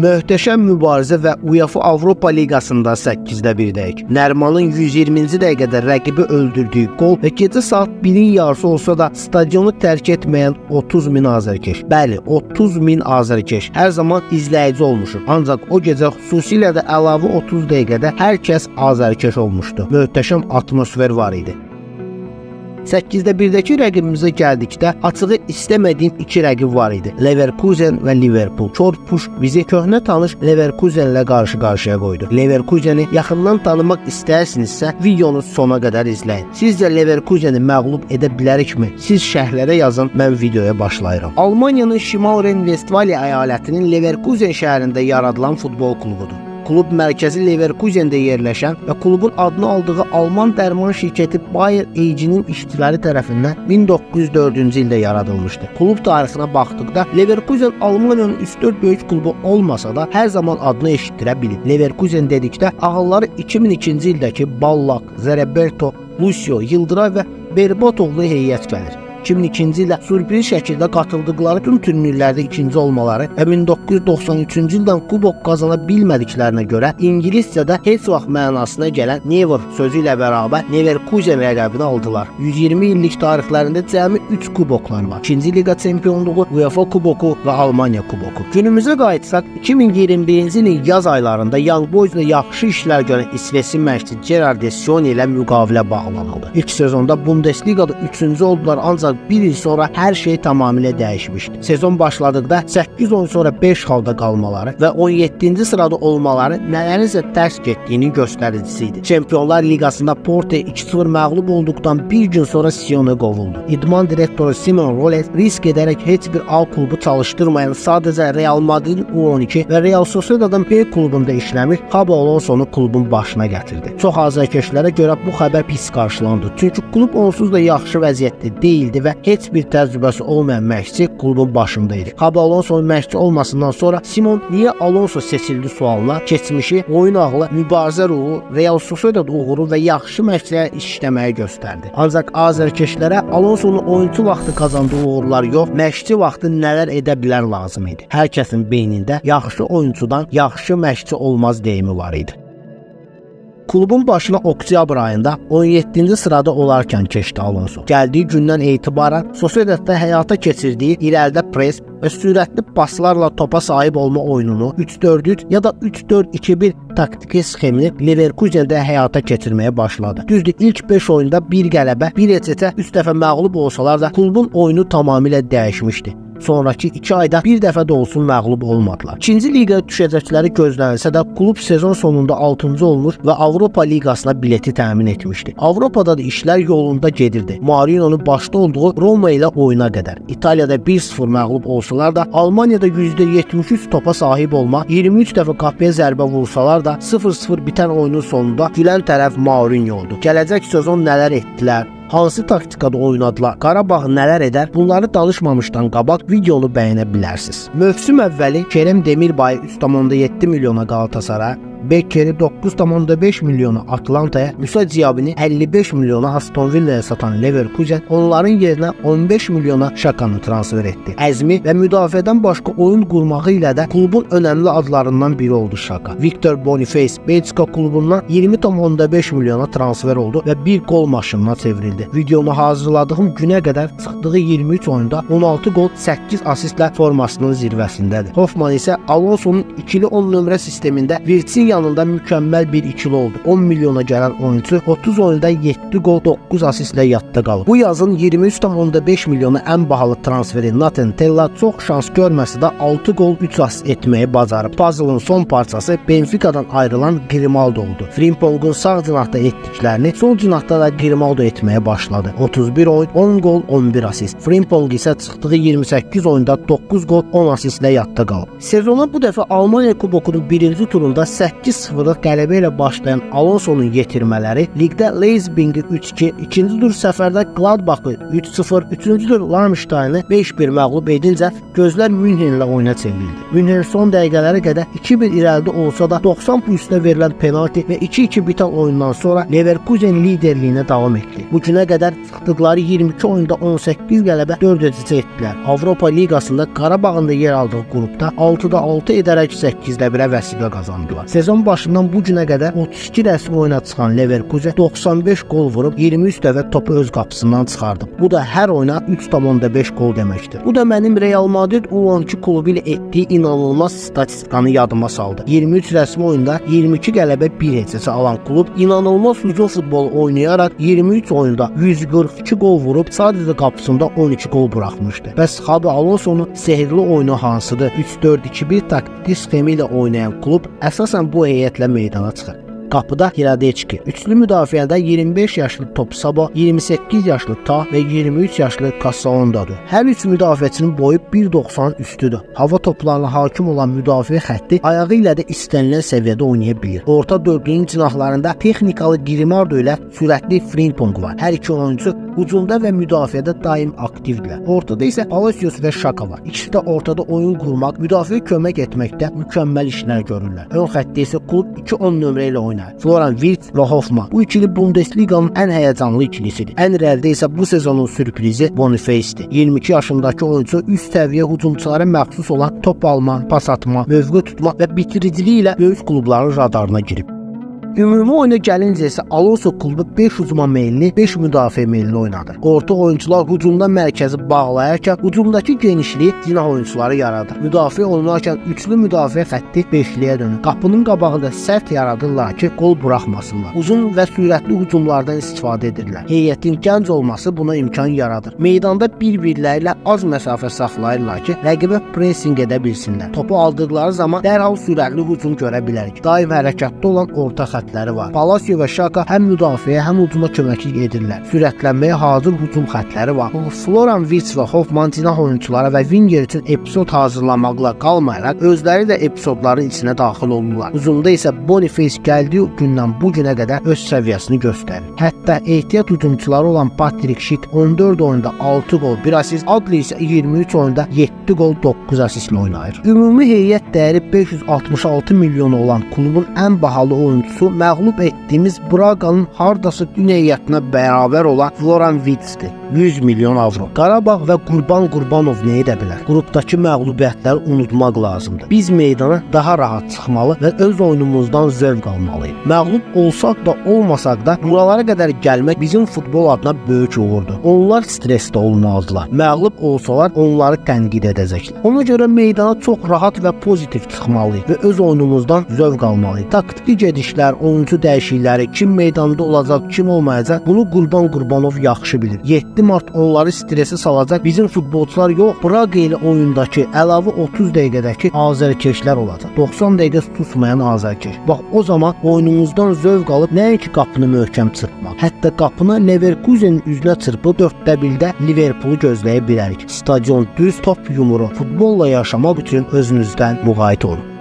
Möhtəşəm mübarizə və UEFA Avropa Liqasında 8-də 1-deyik. Nərimanın 120-ci dəqiqədə rəqibi öldürdüyü qol və gecə saat 1-in yarısı olsa da stadionu tərk etməyən 30.000 azərkeş. Bəli, 30.000 azərkeş. Hər zaman izləyici olmuşuq. Ancaq o gecə xüsusilə də əlavə 30 dəqiqədə hər kəs azərkeş olmuşdu. Möhtəşəm atmosfer var idi. 8-də 1-dəki rəqibimizə gəldikdə açığı istəmədiyim iki rəqib var idi. Leverkusen və Liverpool. Çorpuş bizi köhnə tanış Leverkusen ilə qarşı-qarşıya qoydu. Leverkuseni yaxından tanımaq istəyirsinizsə videonu sona qədər izləyin. Sizcə Leverkuseni məğlub edə bilərikmi? Siz şərhlərə yazın, mən videoya başlayıram. Almaniyanın Şimal Ren-Vestfaliya əyalətinin Leverkusen şəhərində yaradılan futbol klubudur. Klub mərkəzi Leverkusen'də yerləşən və klubun adını aldığı Alman dərman şirkəti Bayer AG-nin işçiləri tərəfindən 1904-cü ildə yaradılmışdı. Klub tarixinə baxdıqda Leverkusen Almaniyanın 3-4 böyük klubu olmasa da hər zaman adını eşitdirə bilib. Leverkusen dedikdə ağılları 2002-ci ildəki Ballack, Zereberto, Lucio, Yıldıray və Berbatovlu heyət gəlir. 2002-ci ildə sürpriz şəkildə qatıldıqları tüm turnirlərdə ikinci olmaları və 1993-cü ildən kubok qazana bilmədiklərinə görə İngiliscədə heç vaxt mənasına gələn Never sözü ilə bərabər Leverkusen rəqəbini aldılar. 120 illik tarixlərində cəmi 3 kuboklar var. 2-ci liqa çempionluğu, UEFA kuboku və Almaniya kuboku. Günümüzə qayıtsaq, 2021-ci ilin yaz aylarında Young Boys-la yaxşı işlər görən İsveçli məşqçi Gerard Desion ilə müqavilə bağlanıldı. İlk sezonda Bundesligada 3-cü oldular, ancaq bir il sonra hər şey tamamilə dəyişmişdi. Sezon başladıqda 8 oyun sonra 5 halda qalmaları və 17-ci sırada olmaları nələrinizə tərs getdiyini göstəricisi idi. Çempionlar Liqasında Porto 2-0 məğlub olduqdan bir gün sonra Sione qovuldu. İdman direktoru Simon Rolles risk edərək heç bir A klubu çalışdırmayan sadəcə Real Madrid U12 və Real Sociedad'ın B klubunda işləmiş Xabi Alonsonu klubun başına gətirdi. Çox azərkeşlərə görə bu xəbər pis qarşılandı. Çünki klub onsuz da yaxşı vəziyyətdə deyildi və heç bir təcrübəsi olmayan məşqçi klubun başında idi. Xabi Alonsonun məşqçi olmasından sonra Simon niyə Alonso seçildi sualına keçmişi, oyun ağlı, mübarizə ruhu, Real Sociedad uğuru və yaxşı məşqçiyə işləməyi göstərdi. Ancaq azərkeşlərə Alonsonun oyunçu vaxtı qazandığı uğurlar yox, məşqçi vaxtı nələr edə bilər lazım idi. Hər kəsin beynində yaxşı oyunçudan yaxşı məşqçi olmaz deyimi var idi. Klubun başına oktyabr ayında 17-ci sırada olarkən keçdi Alonso. Gəldiyi gündən etibarən Sociedadda həyata keçirdiyi irəlidə pres və sürətli paslarla topa sahib olma oyununu 3-4-3 ya da 3-4-2-1 taktiki sxemini Leverkusen'də həyata keçirməyə başladı. Düzdür, ilk 5 oyunda bir qələbə, bir reçetə 3 dəfə məğlub olsalar da klubun oyunu tamamilə dəyişmişdi. Sonraki 2 ayda bir dəfə də olsun məğlub olmadılar. 2-ci liqaya düşəcəkləri gözlənilsə də klub sezon sonunda 6-cı olmuş və Avropa Liqasına bileti təmin etmişdi. Avropada da işlər yolunda gedirdi. Mourinho'nun başda olduğu Roma ilə oyuna qədər. İtaliyada 1-0 məğlub olsalar da Almaniyada %73 topa sahib olma, 23 dəfə qapıya zərbə vursalar da 0-0 bitən oyunun sonunda gülən tərəf Mourinho oldu. Gələcək sezon nələr etdilər? Hansı taktikada oynadılar? Qarabağ nələr edər? Bunları danışmamışdan qabaq videonu bəyənə bilərsiniz. Mövsüm əvvəli Kerem Demirbay'ı 3,7 milyona Galatasaray, Bekker'i 9,5 milyona Atlanta'ya, Musa Diabini 55 milyona Aston Villa'ya satan Leverkusen onların yerinə 15 milyona Şakanı transfer etdi. Əzmi və müdafiədən başqa oyun qurmağı ilə də klubun önəmli adlarından biri oldu Şaka. Victor Boniface Belçika klubundan 20,5 milyona transfer oldu və bir gol maşınına çevrildi. Videonu hazırladığım günə qədər çıxdığı 23 oyunda 16 gol, 8 asistlə formasının zirvəsindədir. Hoffman isə Alonsonun ikili 10 nömrə sistemində Virtsin yanında mükəmməl bir ikili oldu. 10 milyona gələn oyunçu 30 oyunda 7 gol, 9 asistlə yadda qalıb. Bu yazın 23,5 milyona ən bahalı transferi Nathan Tella çox şans görməsə də 6 gol, 3 asist etməyi bacarıb. Puzzle'ın son parçası Benfica'dan ayrılan Grimaldo oldu. Frimpong'un sağ cinahda etdiklərini sol cinahda da Grimaldo etməyə başladı. 31 oyun, 10 gol, 11 asist. Frimpong isə çıxdığı 28 oyunda 9 gol, 10 asistlə yadda qalıb. Sezona bu dəfə Almaniya kubokunun birinci turunda 8 2-0'lık qələbə ilə başlayan Alonsonun yetirmələri liqdə Leipzigi 3-2, ikinci tur səfərdə Gladbachı 3-0, üçüncü tur Darmstadt'ı 5-1 məğlub edincə gözlər Münchenlə oyuna çevrildi. München son dəqiqələrə qədər 2-1 irəlidə olsa da 90 plus-da verilən penalti və 2-2 bitən oyundan sonra Leverkusen liderliyinə davam etdi. Bu günə qədər çıxdıqları 22 oyunda 18 qələbə 4 edicə etdilər. Avropa Liqasında Qarabağın da yer aldığı qrupda 6-da 6 edərək 8-də 1-ə vəsiqə qazandılar. Sezon başından bu günə qədər 32 rəsmi oyuna çıxan Leverkusen 95 qol vurub 23 dəfə topu öz qapısından çıxardı. Bu da hər oyuna 3,5 qol deməkdir. Bu da mənim Real Madrid U12 klubu ilə etdiyi inanılmaz statistikanı yadıma saldı. 23 rəsmi oyunda 22 qələbə 1 edicə alan klub inanılmaz hücum futbolu oynayaraq 23 oyunda 142 qol vurub sadəcə qapısında 12 qol buraxmışdı. Bəs Xabi Alonsonun sehrli oyunu hansıdır? 3-4-2-1 taktik sxemi ilə oynayan klub əsasən bu heyətlə meydana çıxır. Qapıda Hiradeçki, üçlü müdafiədə 25 yaşlı Top Sabo, 28 yaşlı Ta və 23 yaşlı Cassanda'dır. Hər üç müdafiəçinin boyu 1.90 üstüdür. Hava toplarına hakim olan müdafiə xətti ayağı ilə də istənilən səviyyədə oynaya bilir. Orta dördlüyün cinahlarında texnikalı Grimaldo ilə sürətli Frimpong var. Hər iki oyuncu hücumda və müdafiədə daim aktivdirlər. Ortada isə Palacios və Şaka var. İkisi də ortada oyun qurmaq, müdafiəyə kömək etməkdə mükəmməl işlər görürlər. Ön xəttdə isə klub 2-10 nömrə ilə oynayır. Florian Wirtz və Hoffman. Bu ikili Bundesliqanın ən həyəcanlı ikilisidir. Ən irəlidə isə bu sezonun sürprizi Boniface'dir. 22 yaşındakı oyuncu üst səviyyə hücumçulara məxsus olan top alma, pas atma, mövqe tutma və bitiriciliyi ilə böyük klubların radarına girib. Ümumi oyuna gəlincə isə Alonso klubu 5 hücuma meyilli, 5 müdafiə meyilli oynadır. Orta oyuncular hücumda mərkəzi bağlayarkən hücumdakı genişliyi cinah oyuncuları yaradır. Müdafiə oynarkən üçlü müdafiə xətti beşliyə dönür. Qapının qabağında sərt yaradırlar ki, qol buraxmasınlar. Uzun və sürətli hücumlardan istifadə edirlər. Heyətin gənc olması buna imkan yaradır. Meydanda bir-birlərlə az məsafə saxlayırlar ki, rəqibə pressing edə bilsinlər. Topu aldıqları zaman dərhal sürətli hücum görə bilərik. Daim hərəkətdə olan orta xətt və Palacio və Şaka həm müdafiəyə, həm hücuma köməklik edirlər. Sürətlənməyə hazır hücum xəttləri var. Florian Wirtz və Hoffman cinah oyunçuları və Winger üçün epizod hazırlamaqla qalmayaraq, özləri də epizodların içinə daxil olurlar. Hücumda isə Boniface gəldiyi gündən bu günə qədər öz səviyyəsini göstərir. Hətta ehtiyat hücumçuları olan Patrick Schick 14 oyunda 6 qol, bir asist, Adli isə 23 oyunda 7 qol, 9 asistlə oynayır. Ümumi heyət dəyəri 566 milyon olan klubun ən bahalı oyuncusu məğlub etdiyimiz Braqanın hardası gün heyətinə bərabər olan Florian Wirtz'dir. 100 milyon avro. Qarabağ və Qurban Qurbanov nə edə bilər? Qrupdakı məğlubiyyətləri unutmaq lazımdır. Biz meydana daha rahat çıxmalı və öz oyunumuzdan zövq almalıyıq. Məğlub olsaq da, olmasaq da buralara qədər gəlmək bizim futbol adına böyük uğurdur. Onlar stresdə olmalıdırlar. Məğlub olsalar onları tənqid edəcəklər. Ona görə meydana çox rahat və pozitiv çıxmalıyıq və öz oyunumuzdan zövq almalıyıq. Taktiki gedişlər, oyuncu dəyişiklikləri, kim meydanda olacaq, kim olmayacaq, bunu Qurban Qurbanov yaxşı bilir. 7 mart onları stresi salacaq bizim futbolçular yox, Braqa ilə oyundakı əlavə 30 dəqiqədəki azərkeşlər olacaq. 90 dəqiqə susmayan azərkeş. Bax, o zaman oyunumuzdan zövq alıb nəinki qapını möhkəm çırpmaq, hətta qapını Leverkusenin üzünə çırpıb 4-də 1-də Liverpoolu gözləyə bilərik. Stadion düz top yumuru. Futbolla yaşamaq üçün özünüzdən müğayət olun.